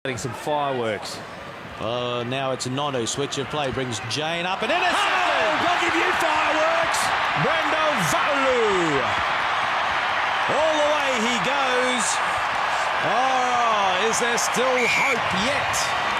Some fireworks. Now it's Nonu. Switch of play brings Jane up and intercepted. Oh, I'll give you fireworks. Brendo Valu. All the way he goes. Oh, is there still hope yet?